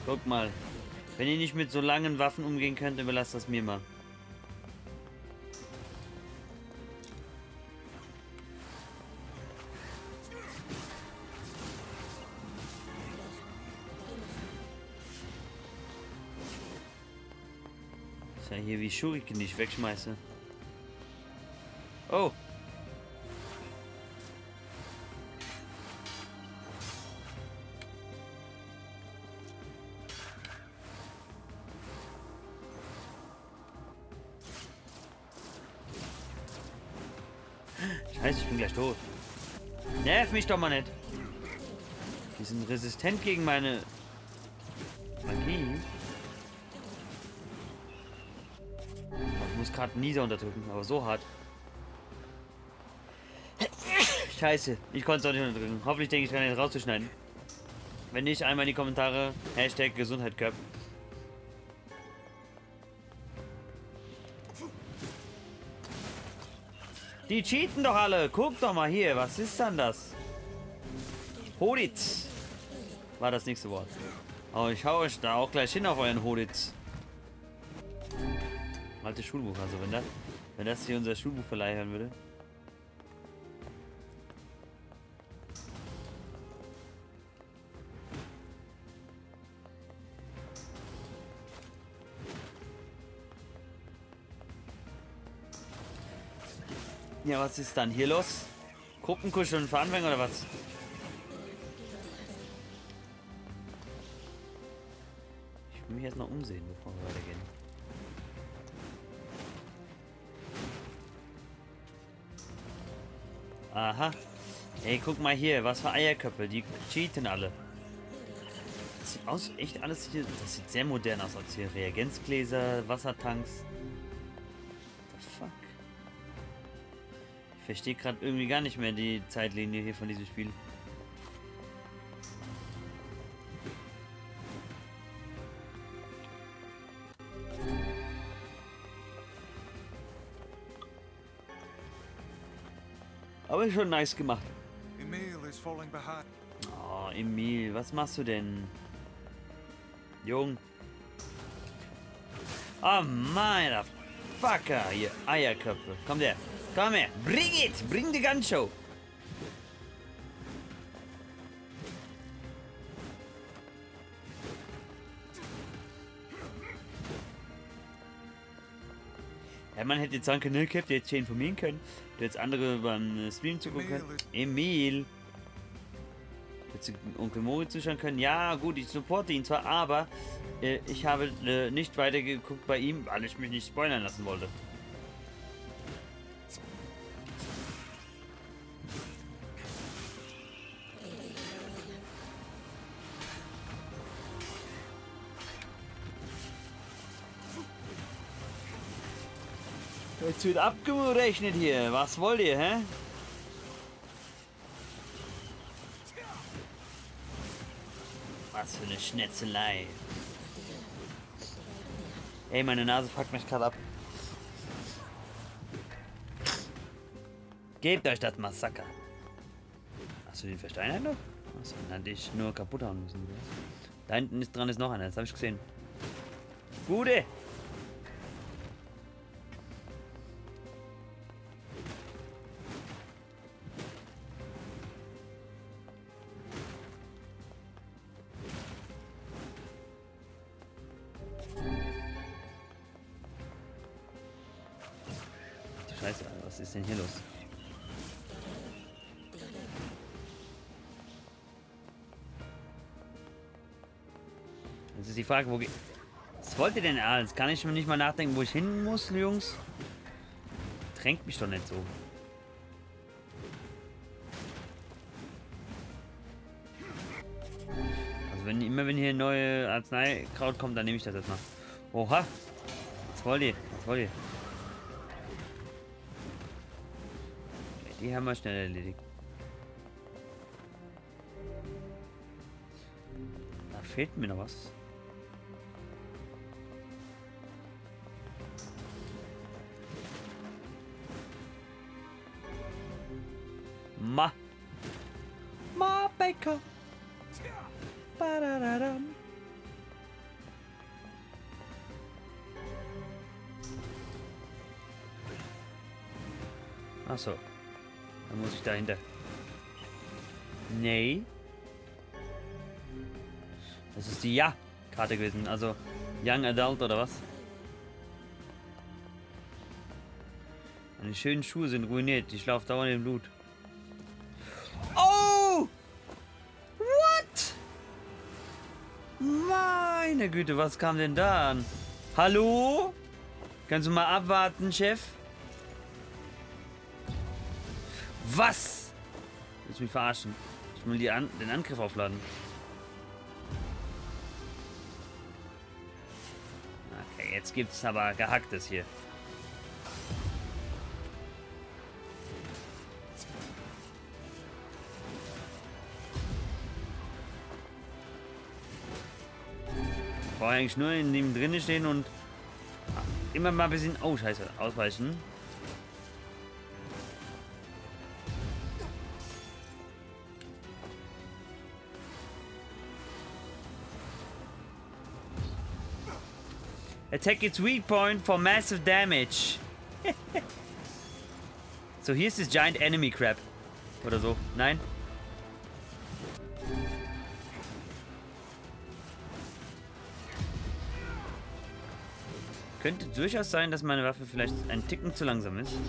Guck mal. Wenn ihr nicht mit so langen Waffen umgehen könnt, überlasst das mir mal. Ist ja hier wie Shuriken, die ich wegschmeiße. Oh! Scheiße, ich bin gleich tot. Nerv mich doch mal nicht. Die sind resistent gegen meine Magie. Ich muss gerade Nisa unterdrücken, aber so hart. Scheiße, ich konnte es auch nicht unterdrücken. Hoffentlich denke ich dran, den rauszuschneiden. Wenn nicht, einmal in die Kommentare Hashtag Gesundheitköp. Die cheaten doch alle. Guck doch mal hier. Was ist dann das? Hoditz. War das nächste Wort. Aber ich hau euch da auch gleich hin auf euren Hoditz. Altes Schulbuch. Also wenn das hier unser Schulbuchverleih hören würde. Ja, was ist dann hier los? Gruppenkuscheln für Anfänger oder was? Ich will mich jetzt noch umsehen, bevor wir weitergehen. Aha. Ey, guck mal hier, was für Eierköpfe, die cheaten alle. Das sieht aus, echt alles hier, das sieht sehr modern aus, als hier Reagenzgläser, Wassertanks. What the fuck? Ich verstehe gerade irgendwie gar nicht mehr die Zeitlinie hier von diesem Spiel. Aber schon nice gemacht. Oh, Emil, was machst du denn? Jung. Oh, meiner Fucker, hier, Eierköpfe. Komm her. Komm her. Bring it. Bring the gun show. Ja, man hätte jetzt sagen können, ich hätte jetzt hier informieren können. Du jetzt andere beim Stream zugucken können. Emil. Hättest du Onkel Mori zuschauen können? Ja, gut, ich supporte ihn zwar, aber ich habe nicht weitergeguckt bei ihm, weil ich mich nicht spoilern lassen wollte. Jetzt wird abgerechnet hier. Was wollt ihr, hä? Was für eine Schnetzelei. Ey, meine Nase fuckt mich gerade ab. Gebt euch das Massaker. Hast du den versteinert noch? Achso, dann hätte ich nur kaputt hauen müssen. Da hinten ist dran ist noch einer, das habe ich gesehen. Gute! Scheiße, was ist denn hier los? Jetzt ist die Frage, wo geht. Was wollt ihr denn alles? Kann ich mir nicht mal nachdenken, wo ich hin muss, Jungs? Drängt mich doch nicht so. Also wenn hier neue Arzneikraut kommt, dann nehme ich das jetzt mal. Oha! Was wollt ihr? Was wollt ihr? Die haben wir schnell erledigt. Da fehlt mir noch was. Ma Baker. Achso. Dann muss ich dahinter. Nee. Das ist die Ja-Karte gewesen. Also Young Adult oder was? Meine schönen Schuhe sind ruiniert. Ich laufe dauernd im Blut. Oh! What? Meine Güte, was kam denn da an? Hallo? Kannst du mal abwarten, Chef? Was? Willst du mich verarschen? Ich will den Angriff aufladen. Okay, jetzt gibt's aber Gehacktes hier. Ich brauche eigentlich nur in dem drinnen stehen und immer mal ein bisschen... Oh, scheiße. Ausweichen. Attack its weak point for massive damage. So, hier ist das Giant Enemy Crab. Oder so. Nein? Könnte durchaus sein, dass meine Waffe vielleicht ein Ticken zu langsam ist.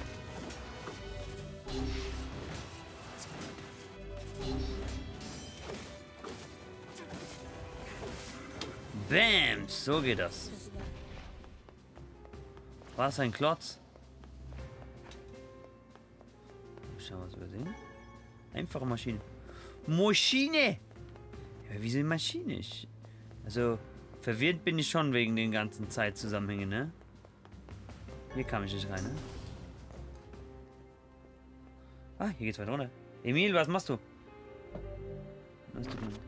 Bam! So geht das. War es ein Klotz? Schauen wir was übersehen. Einfache Maschine. Maschine! Ja, wieso eine Maschine? Also, verwirrt bin ich schon wegen den ganzen Zeitzusammenhängen, ne? Hier kam ich nicht rein, ne? Ah, hier geht's weiter runter. Emil, was machst du? Was tut man?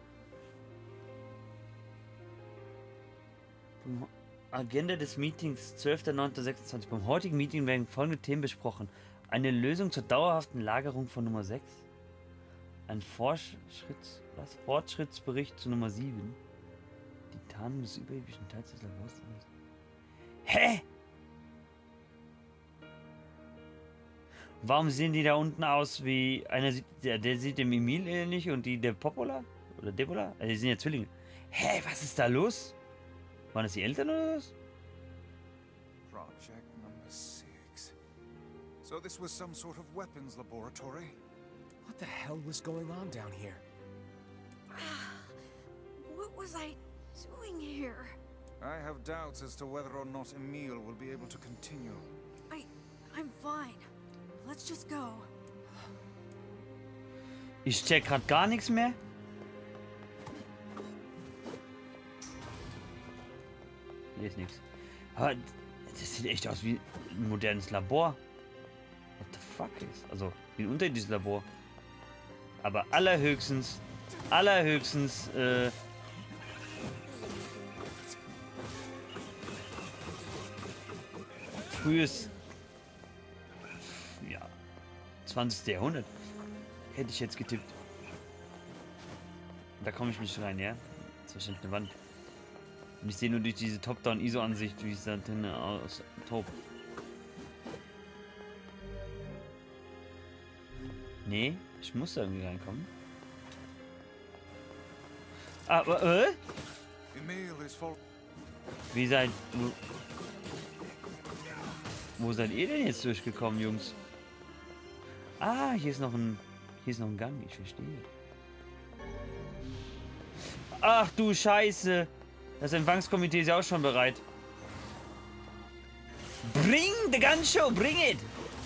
Agenda des Meetings 12.09.26. Beim heutigen Meeting werden folgende Themen besprochen. Eine Lösung zur dauerhaften Lagerung von Nummer 6. Ein Fortschrittsbericht zu Nummer 7. Die Tarnung des überirdischen Teils des Labors. Hä? Warum sehen die da unten aus wie... Einer sieht, der sieht dem Emil ähnlich und die der Popola? Oder Debola? Also die sind ja Zwillinge. Hä, was ist da los? Waren das die Eltern oder was? Project number 6. So this was some sort of weapons laboratory? What the hell was going on down here? What was I doing here? I have doubts as to whether or not Emil will be able to continue. I'm fine. Let's just go. Ich check grad gar nichts mehr. Hier ist nichts. Aber das sieht echt aus wie ein modernes Labor. What the fuck ist? Also, wie ein unterirdisches Labor. Aber allerhöchstens frühes, ja, 20. Jahrhundert. Hätte ich jetzt getippt. Da komme ich nicht rein, ja? Das ist wahrscheinlich eine Wand. Und ich sehe nur durch diese Top-Down-ISO-Ansicht, wie es da drin aus tobt. Nee, ich muss da irgendwie reinkommen. Aber, Emil is fall. Wie seid... Wo seid ihr denn jetzt durchgekommen, Jungs? Ah, hier ist noch ein Gang, ich verstehe. Ach du Scheiße. Das Empfangskomitee ist ja auch schon bereit. Bring the gun show, bring it!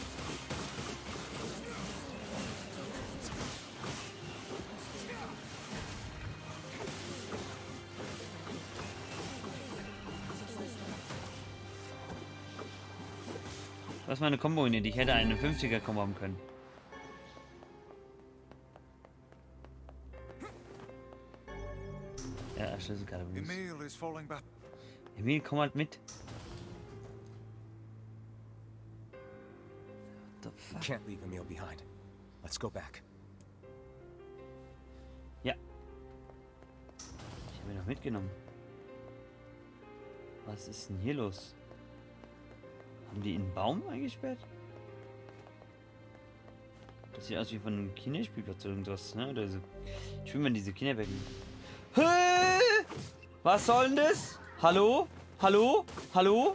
Was ist meine Combo in die? Ich hätte einen 50er Combo haben können. Ja, Schlüsselkarte. Emil is falling back. Emil, komm halt mit. What the fuck? Can't leave Emil behind. Let's go back. Ja. Ich habe ihn noch mitgenommen. Was ist denn hier los? Haben die einen Baum eingesperrt? Das sieht aus wie von einem Kinderspielplatz oder irgendwas, ne? Oder so. Ich will mal diese Kinderbecken. Hä? Was soll denn das? Hallo? Hallo? Hallo?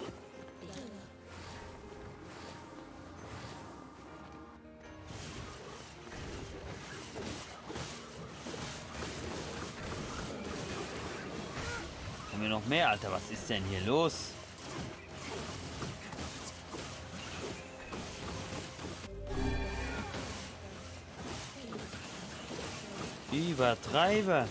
Haben wir noch mehr, Alter? Was ist denn hier los? Übertreiber.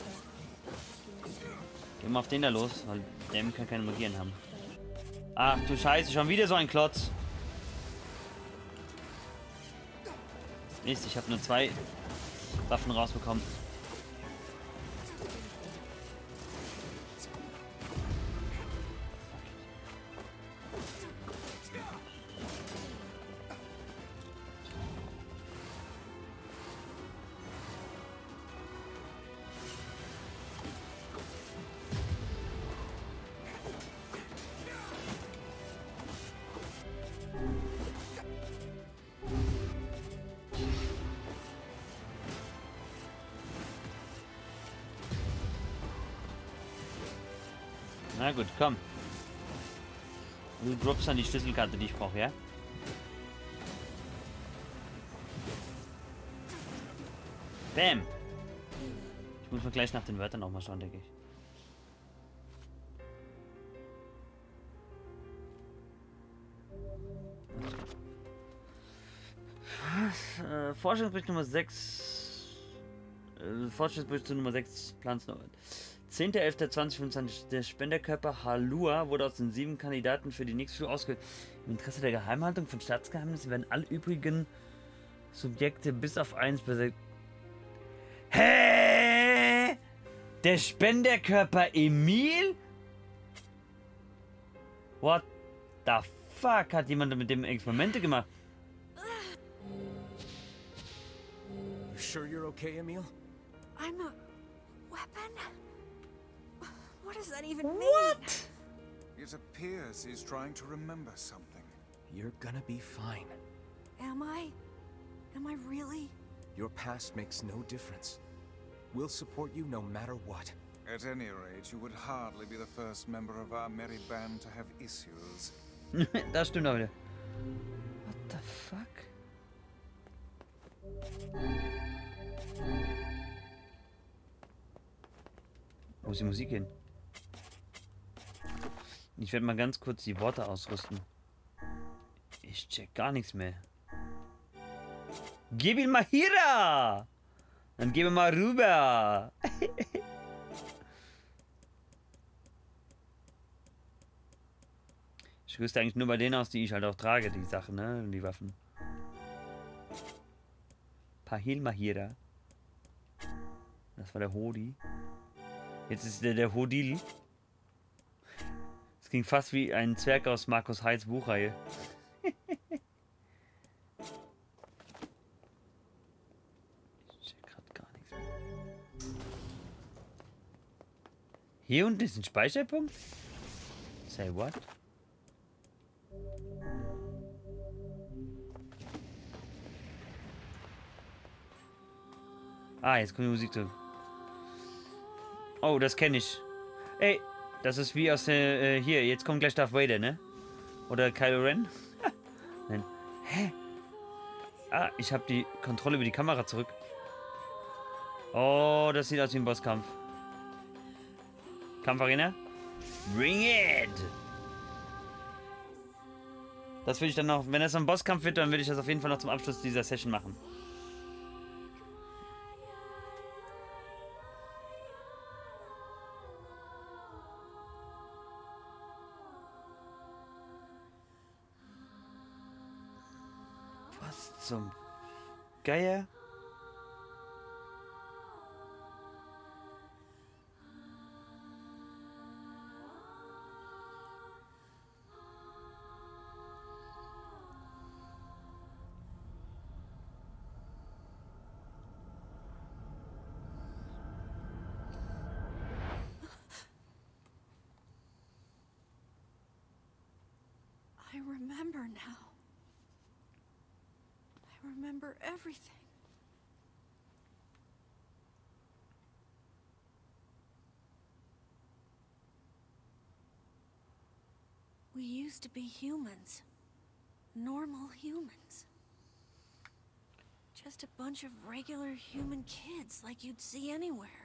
Gehen wir auf den da los, weil der kann keine Magien haben. Ach du Scheiße, schon wieder so ein Klotz. Mist, ich habe nur 2 Waffen rausbekommen. Na gut, komm. Du droppst dann die Schlüsselkarte, die ich brauche, ja? Bam! Ich muss mal gleich nach den Wörtern nochmal schauen, denke ich. Forschungsbericht Nummer 6. Forschungsbericht zu Nummer 6. Planungsnummer 10.11.2025. Der Spenderkörper Halua wurde aus den 7 Kandidaten für die nächste Schule ausgewählt. Im Interesse der Geheimhaltung von Staatsgeheimnissen werden alle übrigen Subjekte bis auf 1 besetzt. Hä? Der Spenderkörper Emil? What the fuck? Hat jemand mit dem Experimente gemacht? You sure you're okay, Emil? I'm a weapon? What does that even mean? It appears he's trying to remember something. You're gonna be fine. Am I? Am I really? Your past makes no difference. We'll support you no matter what. At any rate, you would hardly be the first member of our merry band to have issues. Das stimmt auch wieder. What the fuck? Wo ist die Musik hin? Ich werde mal ganz kurz die Worte ausrüsten. Ich check gar nichts mehr. Gib ihn mal hier! Dann gib ihn mal rüber! Ich rüste eigentlich nur bei denen aus, die ich halt auch trage, die Sachen, ne? Und die Waffen. Pahil Mahira. Das war der Hodi. Jetzt ist der Hodil. Das ging fast wie ein Zwerg aus Markus Heitz Buchreihe. Ich check grad gar nichts mehr. Hier unten ist ein Speicherpunkt? Say what? Ah, jetzt kommt die Musik zurück. Oh, das kenne ich. Ey, das ist wie aus der, hier, jetzt kommt gleich Darth Vader, ne? Oder Kylo Ren? Nein. Hä? Ah, ich habe die Kontrolle über die Kamera zurück. Oh, das sieht aus wie ein Bosskampf. Kampfarena? Bring it! Das will ich dann noch, wenn es ein Bosskampf wird, dann will ich das auf jeden Fall noch zum Abschluss dieser Session machen. Was zum Geier? I remember now. I remember everything. We used to be humans. Normal humans. Just a bunch of regular human kids like you'd see anywhere.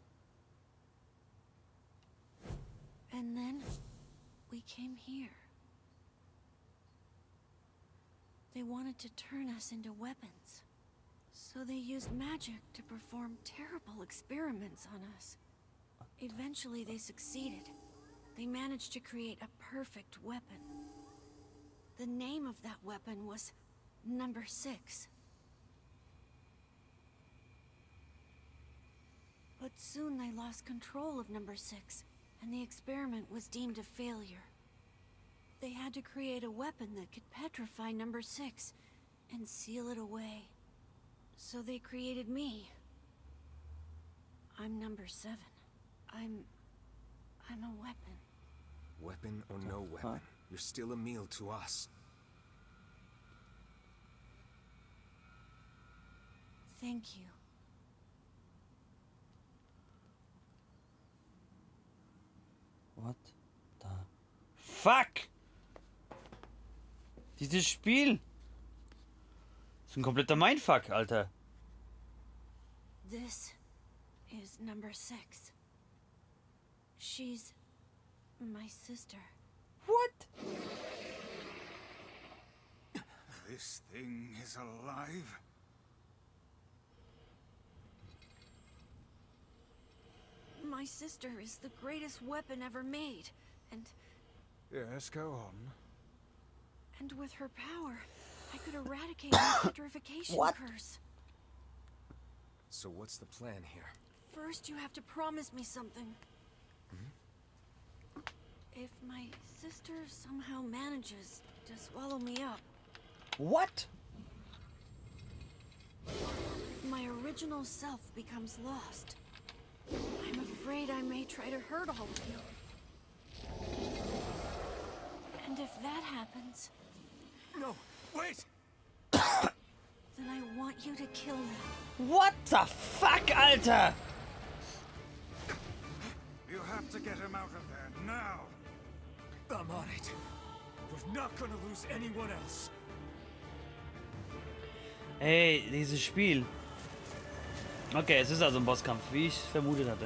And then we came here. They wanted to turn us into weapons. So they used magic to perform terrible experiments on us. Eventually they succeeded. They managed to create a perfect weapon. The name of that weapon was Number 6. But soon they lost control of Number 6, and the experiment was deemed a failure. They had to create a weapon that could petrify Number 6 and seal it away. So they created me. I'm Number 7. I'm a weapon. Weapon or no weapon, you're still a meal to us. Thank you. What the fuck? Dieses Spiel ist ein kompletter Mindfuck, Alter. This is Number 6. She's my sister. What? This thing is alive? My sister is the greatest weapon ever made, and Yes, go on. with her power, I could eradicate the petrification curse. So what's the plan here? First, you have to promise me something. If my sister somehow manages to swallow me up, What? if my original self becomes lost, I'm afraid I may try to hurt all of you. And if that happens, No, wait! then I want you to kill me. What the fuck, Alter? You have to get him out of there now. I'm on it. We're not gonna lose anyone else. Ey, dieses Spiel. Okay, es ist also ein Bosskampf, wie ich vermutet hatte.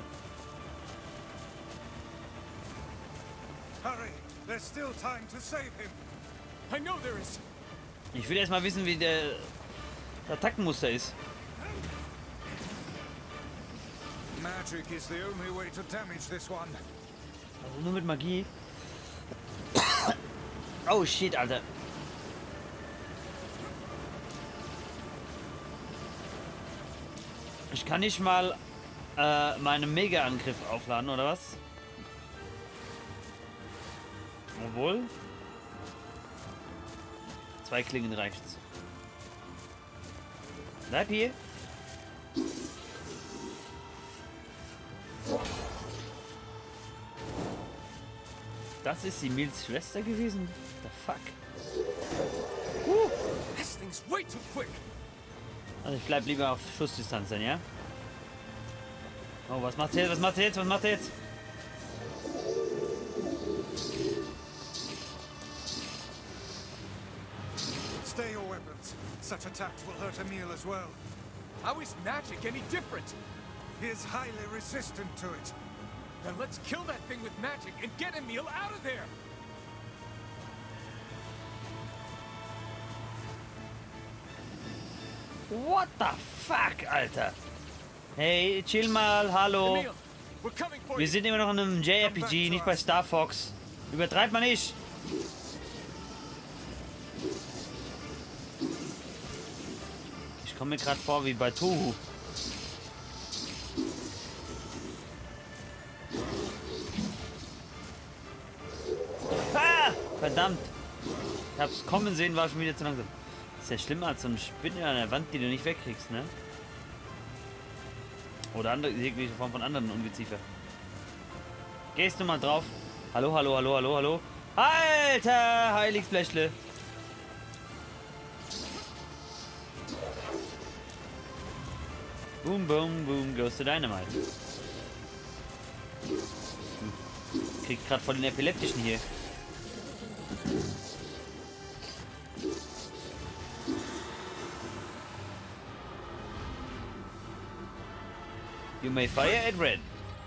Hurry! There's still time to save him. I know there is. Ich will erst mal wissen, wie der Attackenmuster ist. Magic is the only way to damage this one. Also nur mit Magie. Oh shit, Alter. Ich kann nicht mal meinen Mega-Angriff aufladen, oder was? Obwohl. 2 Klingen reicht's. Bleib hier. Das ist die Mils Schwester gewesen? The fuck? This thing's way too quick. Also ich bleib lieber auf Schussdistanz dann, ja? Oh, was macht er jetzt? Was macht er jetzt? Was macht er jetzt? Stay your weapons. Such attacks will hurt Emil as well. How is magic any different? He is highly resistant to it. Then let's kill that thing with magic and get Emil out of there. What the fuck, Alter? Hey, chill mal, hallo. Emil, we're coming for Wir you. sind immer noch in einem JRPG, nicht bei Star Fox. Übertreibt man nicht. Ich komme mir gerade vor wie bei Tohu. Ah! Verdammt! Ich hab's kommen sehen, war schon wieder zu langsam. Ist ja schlimmer als so eine Spinne an der Wand, die du nicht wegkriegst, ne? Oder andere, jegliche Form von anderen Ungeziefer. Gehst du mal drauf? Hallo, hallo, hallo, hallo, hallo. Alter, Heiligsblechle. Boom, boom, boom, goes to Dynamite. Kriegt gerade voll den Epileptischen hier. You may fire at Red.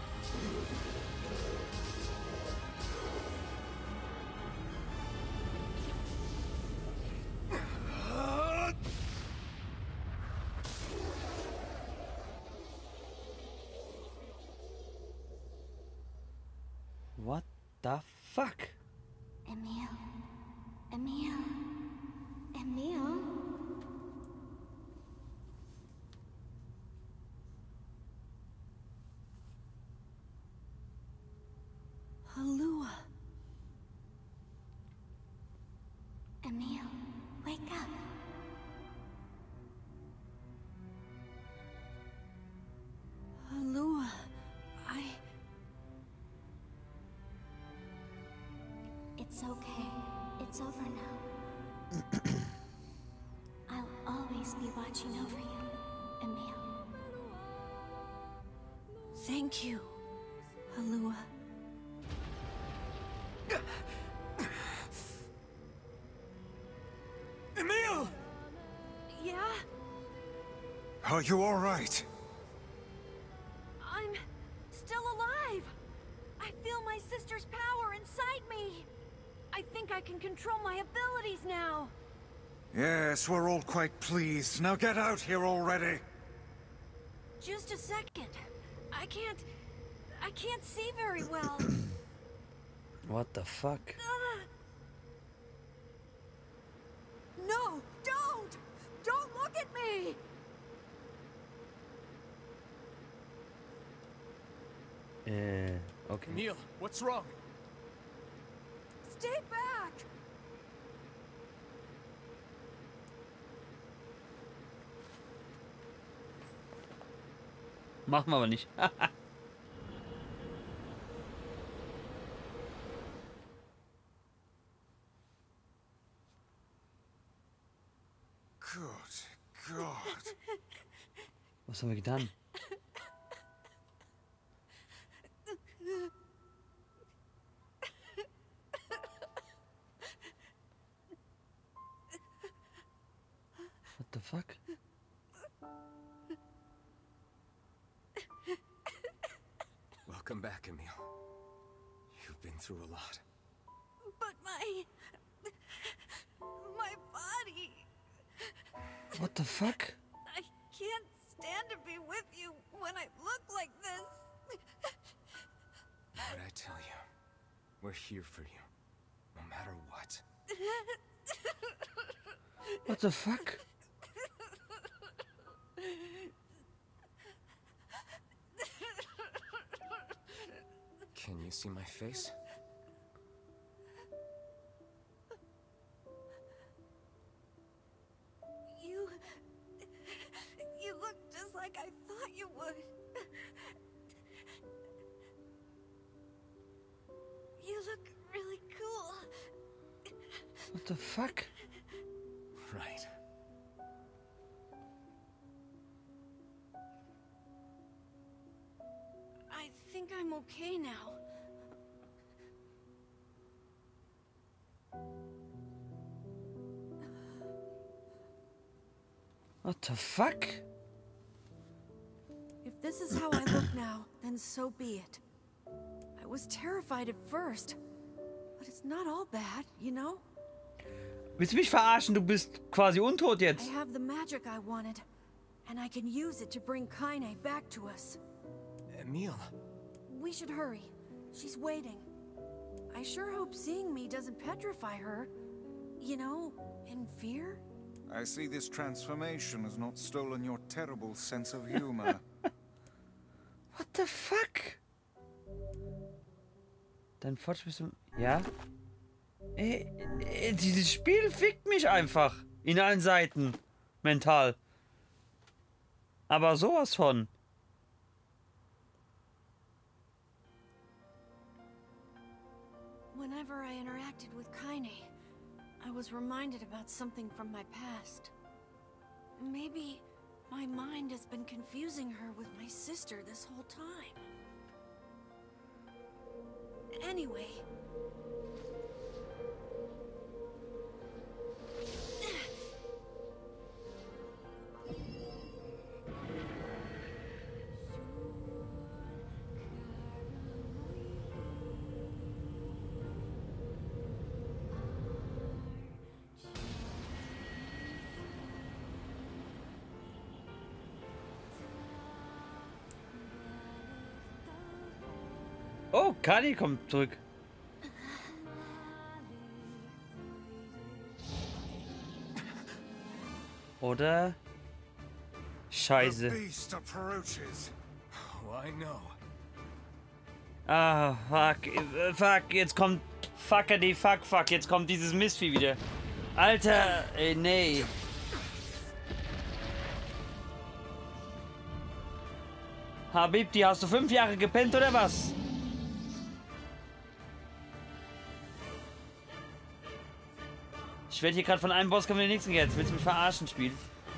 What the fuck? Emil. Emil. Emil. Halua. Emil, wake up. Halua, It's okay. It's over now. I'll always be watching over you, Emil. Thank you, Halua. Emil! Yeah? Are you all right? I'm still alive! I feel my sister's power inside me! I think I can control my abilities now! Yes, we're all quite pleased. Now get out here already! Just a second. I can't see very well. What the fuck? No! Don't! Don't look at me! Okay. Emil, what's wrong? Stay back! Machen wir aber nicht. Good God. Was haben wir getan? What the fuck? Welcome back, Emil. You've been through a lot. But my body... What the fuck? I can't stand to be with you when I look like this. What'd I tell you? We're here for you, no matter what. What the fuck? Can you see my face? You look just like I thought you would. You look really cool. What the fuck? Right. I think I'm okay now. What the fuck? If this is how I look now, then so be it. I was terrified at first, but it's not all bad, you know? Willst du mich verarschen? Du bist quasi untot I jetzt. have the magic I wanted, and I can use it to bring Kaine back to us. Emil. We should hurry. She's waiting. I sure hope seeing me doesn't petrify her. You know, in fear? I see this transformation has not stolen your terrible sense of humor. What the fuck? Dein Fortschritt. Ja? Dieses Spiel fickt mich einfach. In allen Seiten. Mental. Aber sowas von. Whenever I interacted with Kaine, I was reminded about something from my past. Maybe My mind has been confusing her with my sister this whole time. Anyway. Oh, Kali kommt zurück. Oder? Scheiße. The beast approaches. Oh, I know. Ah, fuck. Fuck, jetzt kommt... Fuckity, fuck. Jetzt kommt dieses Mistvieh wieder. Alter, ey, nee. Habibti, hast du 5 Jahre gepennt oder was? Ich werde hier gerade von einem Bosskampf in den nächsten jetzt. Willst du mich verarschen, Spiel?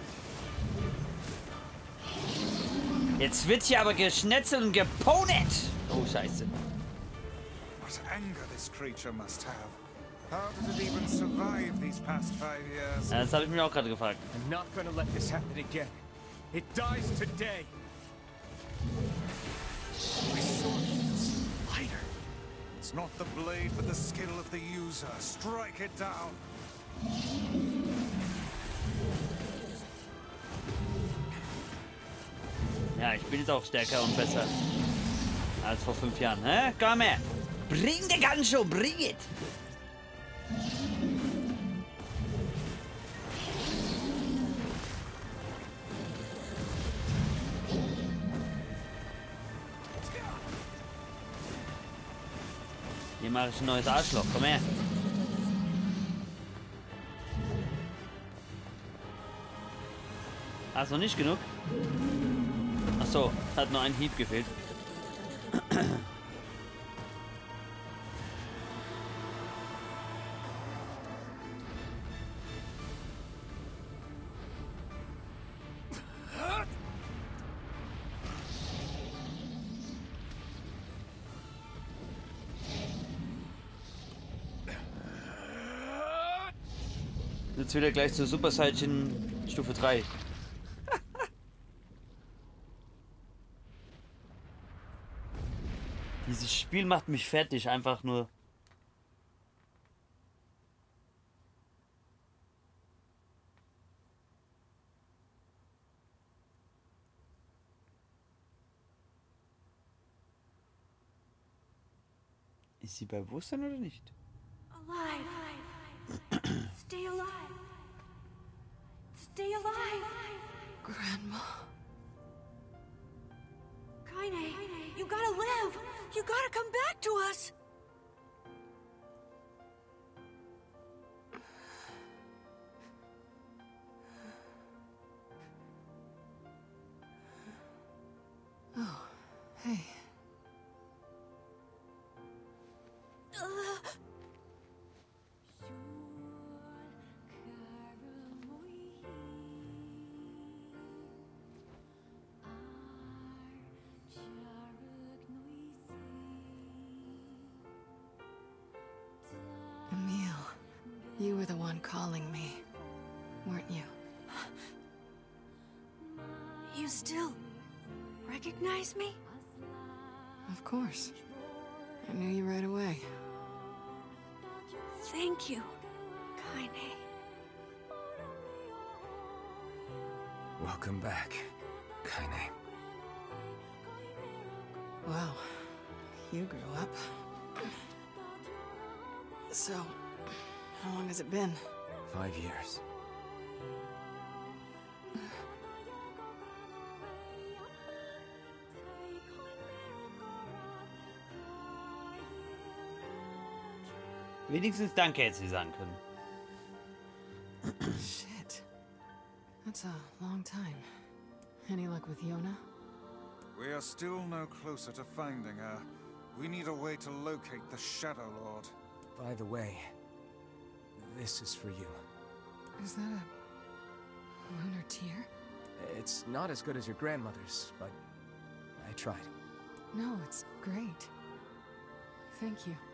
Jetzt wird hier aber geschnetzelt und geponet. Oh, scheiße. What anger this creature must have. How did it even survive these past 5 years? Ja, das habe ich mir auch gerade gefragt. I'm not gonna let this happen again. It dies today. My sword feels lighter. It's not the blade, but the skill of the user. Strike it down. Ja, ich bin jetzt auch stärker und besser als vor 5 Jahren. Hä? Komm her. Bring the Gansho, bring it. Hier mache ich ein neues Arschloch. Komm her. Hast noch nicht genug? Ach so, hat nur ein Hieb gefehlt. Jetzt wieder gleich zur Super Saiyan Stufe 3. Dieses Spiel macht mich fertig, einfach nur. Ist sie bei Bewusstsein oder nicht? Alive. Stay alive. Stay alive. Grandma. Kaine, you gotta live. You gotta come back to us. Oh, hey. Emil, you were the one calling me, weren't you? You still recognize me? Of course. I knew you right away. Thank you, Kaine. Welcome back, Kaine. Wow, you grew up. So, how long has it been? 5 years. Wenigstens Danke hätte sie sagen können. Shit. That's a long time. Any luck with Yona? We are still no closer to finding her. We need a way to locate the Shadow Lord. By the way, this is for you. Is that a lunar tear? It's not as good as your grandmother's, but I tried. No, it's great. Thank you.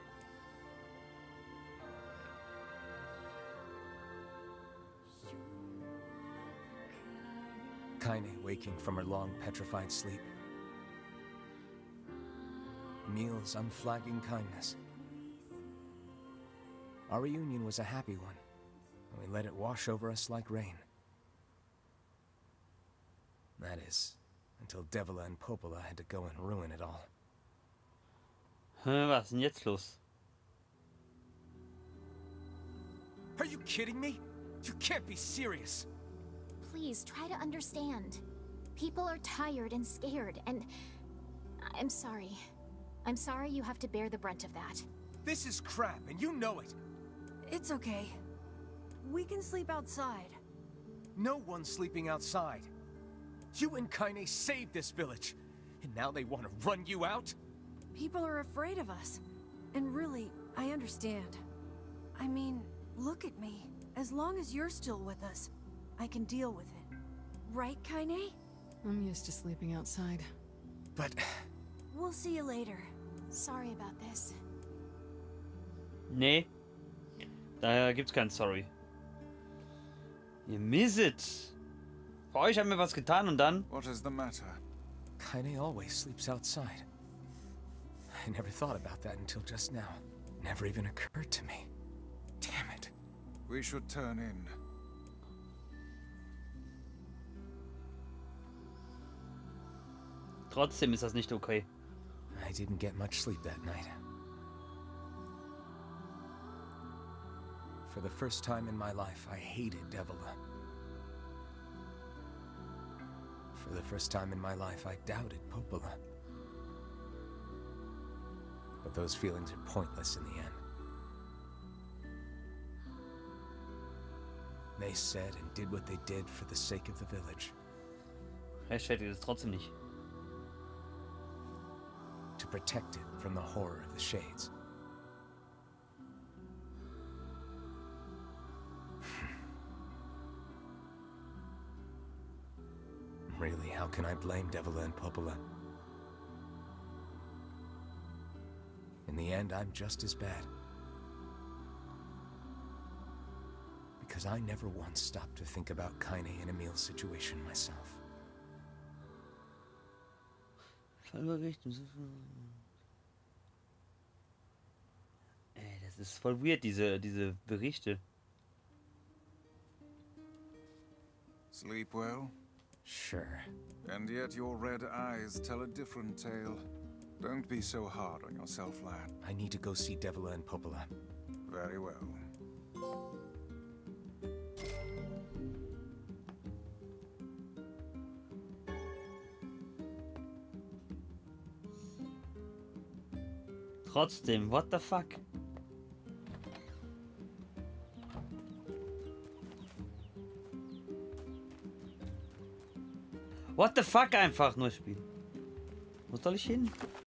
Kaine waking from her long petrified sleep. Emil's unflagging kindness. Our reunion was a happy one, and we let it wash over us like rain. That is, until Devila and Popola had to go and ruin it all. Was ist denn jetzt los? Are you kidding me? You can't be serious! Please, try to understand. People are tired and scared, and... I'm sorry. I'm sorry you have to bear the brunt of that. This is crap, and you know it! It's okay. We can sleep outside. No one's sleeping outside. You and Kaine saved this village, and now they want to run you out? People are afraid of us. And really, I understand. I mean, look at me. As long as you're still with us, I can deal with it. Right, Kaine? I'm used to sleeping outside. But... We'll see you later. Sorry about this. Nee. Da gibt's kein Sorry. Ihr misset. Bei euch haben wir was getan und dann... What is the matter? Kaine always sleeps outside. I never thought about that until just now. Never even occurred to me. Damn it. We should turn in. Trotzdem ist das nicht okay. I didn't get much sleep that night. For the first time in my life, I hated Devila. For the first time in my life, I doubted Popola. But those feelings are pointless in the end. They said and did what they did for the sake of the village. Rechtfertigt es trotzdem nicht. To protect it from the horror of the Shades. Really, how can I blame Devila and Popola? In the end, I'm just as bad. Because I never once stopped to think about Kaine and Emil's situation myself. Ey, das ist voll weird, diese Berichte. Sleep well? Sure. And yet your red eyes tell a different tale. Don't be so hard on yourself, lad. I need to go see Devila and Popola. Very well. Trotzdem, what the fuck? What the fuck einfach nur spielen. Wo soll ich hin?